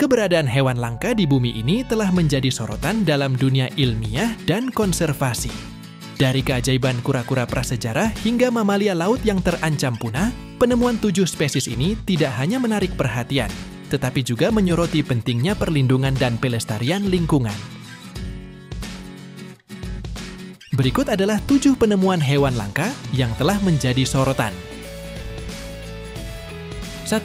keberadaan hewan langka di bumi ini telah menjadi sorotan dalam dunia ilmiah dan konservasi. Dari keajaiban kura-kura prasejarah hingga mamalia laut yang terancam punah, penemuan 7 spesies ini tidak hanya menarik perhatian, tetapi juga menyoroti pentingnya perlindungan dan pelestarian lingkungan. Berikut adalah 7 penemuan hewan langka yang telah menjadi sorotan. 1.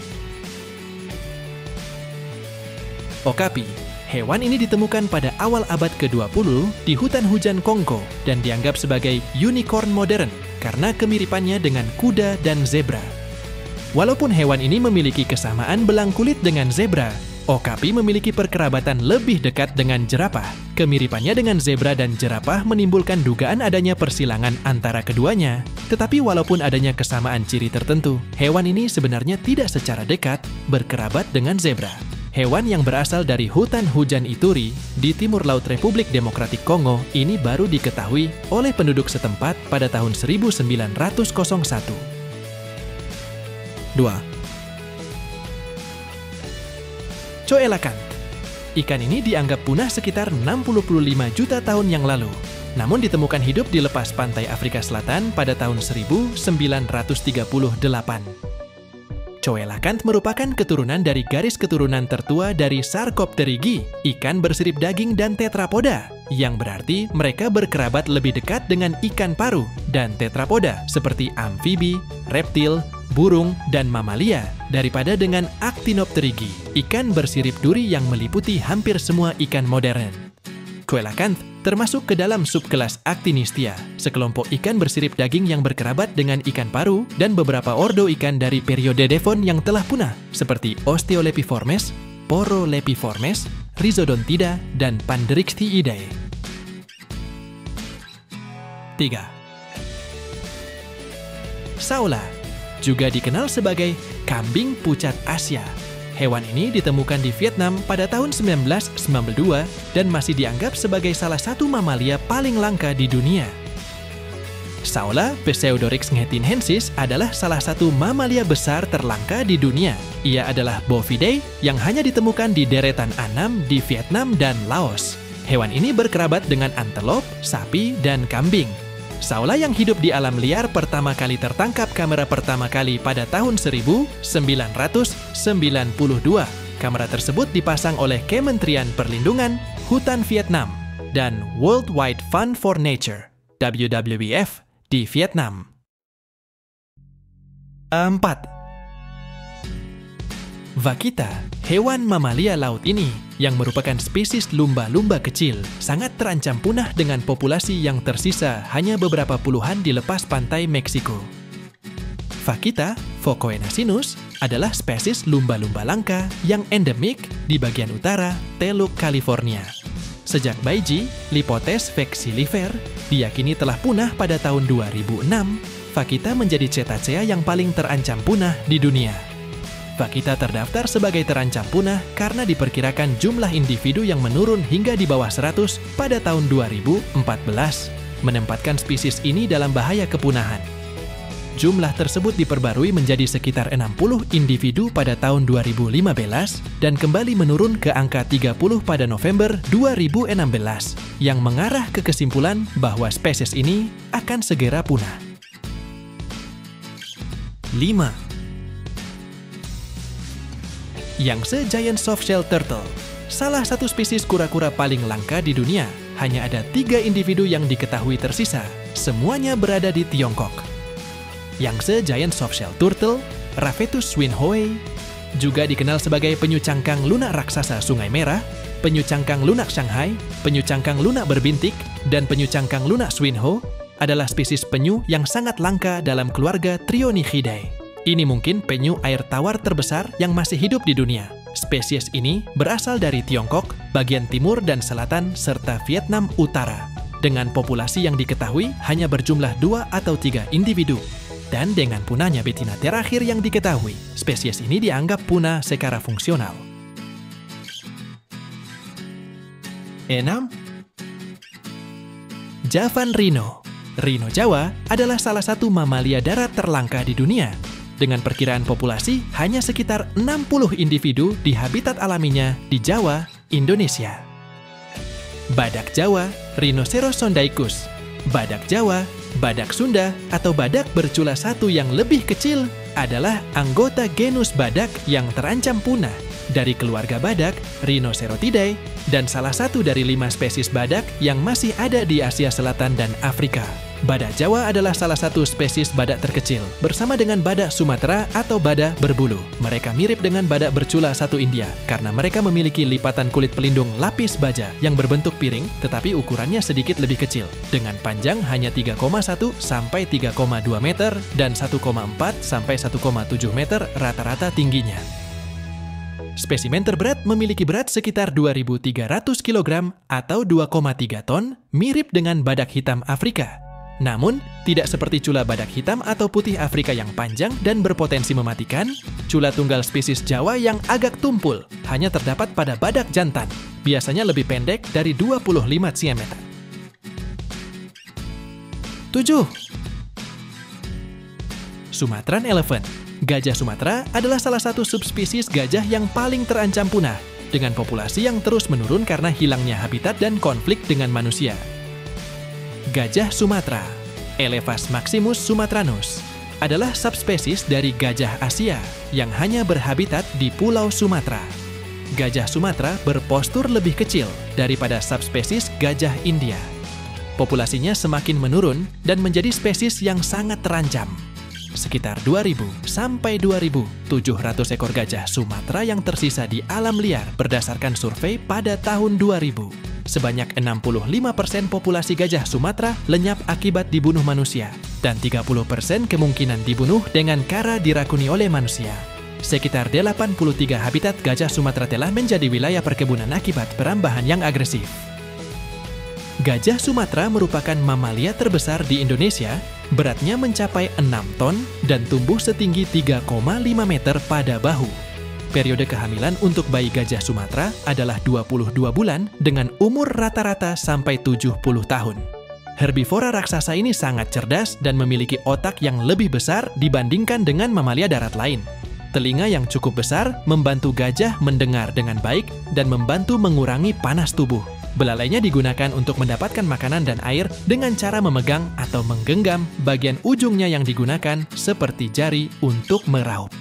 Okapi. Hewan ini ditemukan pada awal abad ke-20 di hutan hujan Kongo dan dianggap sebagai unicorn modern karena kemiripannya dengan kuda dan zebra. Walaupun hewan ini memiliki kesamaan belang kulit dengan zebra, okapi memiliki perkerabatan lebih dekat dengan jerapah. Kemiripannya dengan zebra dan jerapah menimbulkan dugaan adanya persilangan antara keduanya. Tetapi walaupun adanya kesamaan ciri tertentu, hewan ini sebenarnya tidak secara dekat berkerabat dengan zebra. Hewan yang berasal dari hutan hujan Ituri di timur laut Republik Demokratik Kongo ini baru diketahui oleh penduduk setempat pada tahun 1901. 2. Coelacanth. Ikan ini dianggap punah sekitar 65 juta tahun yang lalu, namun ditemukan hidup di lepas pantai Afrika Selatan pada tahun 1938. Coelacanth merupakan keturunan dari garis keturunan tertua dari Sarcopterygii, ikan bersirip daging dan tetrapoda, yang berarti mereka berkerabat lebih dekat dengan ikan paru dan tetrapoda seperti amfibi, reptil, burung, dan mamalia daripada dengan Actinopterygii, ikan bersirip duri yang meliputi hampir semua ikan modern. Coelacanth termasuk ke dalam subkelas Actinistia, sekelompok ikan bersirip daging yang berkerabat dengan ikan paru dan beberapa ordo ikan dari periode Devon yang telah punah, seperti Osteolepiformes, Porolepiformes, Rhizodontida, dan Panderichthyidae. 3. Saola, juga dikenal sebagai kambing pucat Asia. Hewan ini ditemukan di Vietnam pada tahun 1992 dan masih dianggap sebagai salah satu mamalia paling langka di dunia. Saola Pseudorix nghetinhensis adalah salah satu mamalia besar terlangka di dunia. Ia adalah bovidae yang hanya ditemukan di deretan A6 di Vietnam dan Laos. Hewan ini berkerabat dengan antelop, sapi, dan kambing. Saola yang hidup di alam liar pertama kali tertangkap kamera pertama kali pada tahun 1992. Kamera tersebut dipasang oleh Kementerian Perlindungan Hutan Vietnam dan World Wide Fund for Nature (WWF) di Vietnam. 4. Vaquita, hewan mamalia laut ini yang merupakan spesies lumba-lumba kecil, sangat terancam punah dengan populasi yang tersisa hanya beberapa puluhan di lepas pantai Meksiko. Vaquita phocoenasinus adalah spesies lumba-lumba langka yang endemik di bagian utara Teluk, California. Sejak Baiji, Lipothes vexillifer diyakini telah punah pada tahun 2006, Vaquita menjadi cetacea yang paling terancam punah di dunia. Vaquita terdaftar sebagai terancam punah karena diperkirakan jumlah individu yang menurun hingga di bawah 100 pada tahun 2014, menempatkan spesies ini dalam bahaya kepunahan. Jumlah tersebut diperbarui menjadi sekitar 60 individu pada tahun 2015 dan kembali menurun ke angka 30 pada November 2016, yang mengarah ke kesimpulan bahwa spesies ini akan segera punah. 5. Yangtze Giant Softshell Turtle, salah satu spesies kura-kura paling langka di dunia. Hanya ada 3 individu yang diketahui tersisa, semuanya berada di Tiongkok. Yangtze Giant Softshell Turtle, Raphetus swinhoei, juga dikenal sebagai penyu cangkang lunak raksasa Sungai Merah, penyu cangkang lunak Shanghai, penyu cangkang lunak berbintik, dan penyu cangkang lunak swinho, adalah spesies penyu yang sangat langka dalam keluarga Trionychidae. Ini mungkin penyu air tawar terbesar yang masih hidup di dunia. Spesies ini berasal dari Tiongkok, bagian timur dan selatan, serta Vietnam Utara, dengan populasi yang diketahui hanya berjumlah 2 atau 3 individu. Dan dengan punahnya betina terakhir yang diketahui, spesies ini dianggap punah secara fungsional. 6. Javan Rhino. Rhino Jawa adalah salah satu mamalia darat terlangka di dunia. dengan perkiraan populasi hanya sekitar 60 individu di habitat alaminya di Jawa, Indonesia. Badak Jawa, Rhinoceros sondaicus. Badak Jawa, badak Sunda, atau badak bercula satu yang lebih kecil adalah anggota genus badak yang terancam punah dari keluarga badak Rhinocerotidae dan salah satu dari 5 spesies badak yang masih ada di Asia Selatan dan Afrika. Badak Jawa adalah salah satu spesies badak terkecil, bersama dengan badak Sumatera atau badak berbulu. Mereka mirip dengan badak bercula satu India, karena mereka memiliki lipatan kulit pelindung lapis baja yang berbentuk piring, tetapi ukurannya sedikit lebih kecil, dengan panjang hanya 3,1 sampai 3,2 meter dan 1,4 sampai 1,7 meter rata-rata tingginya. Spesimen terberat memiliki berat sekitar 2.300 kg atau 2,3 ton, mirip dengan badak hitam Afrika. Namun, tidak seperti cula badak hitam atau putih Afrika yang panjang dan berpotensi mematikan, cula tunggal spesies Jawa yang agak tumpul hanya terdapat pada badak jantan, biasanya lebih pendek dari 25 cm. 7. Sumatran elephant. Gajah Sumatera adalah salah satu subspesies gajah yang paling terancam punah, dengan populasi yang terus menurun karena hilangnya habitat dan konflik dengan manusia. Gajah Sumatera, Elephas maximus sumatranus, adalah subspesies dari gajah Asia yang hanya berhabitat di Pulau Sumatera. Gajah Sumatera berpostur lebih kecil daripada subspesies gajah India. Populasinya semakin menurun dan menjadi spesies yang sangat terancam. Sekitar 2.000 sampai 2.700 ekor gajah Sumatera yang tersisa di alam liar berdasarkan survei pada tahun 2000. Sebanyak 65% populasi gajah Sumatera lenyap akibat dibunuh manusia, dan 30% kemungkinan dibunuh dengan cara dirakuni oleh manusia. Sekitar 83 habitat gajah Sumatera telah menjadi wilayah perkebunan akibat perambahan yang agresif. Gajah Sumatera merupakan mamalia terbesar di Indonesia, beratnya mencapai 6 ton dan tumbuh setinggi 3,5 meter pada bahu. Periode kehamilan untuk bayi gajah Sumatera adalah 22 bulan dengan umur rata-rata sampai 70 tahun. Herbivora raksasa ini sangat cerdas dan memiliki otak yang lebih besar dibandingkan dengan mamalia darat lain. Telinga yang cukup besar membantu gajah mendengar dengan baik dan membantu mengurangi panas tubuh. Belalainya digunakan untuk mendapatkan makanan dan air dengan cara memegang atau menggenggam bagian ujungnya yang digunakan seperti jari untuk meraup.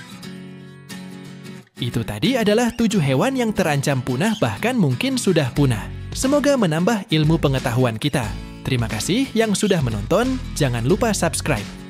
Itu tadi adalah 7 hewan yang terancam punah bahkan mungkin sudah punah. Semoga menambah ilmu pengetahuan kita. Terima kasih yang sudah menonton, jangan lupa subscribe.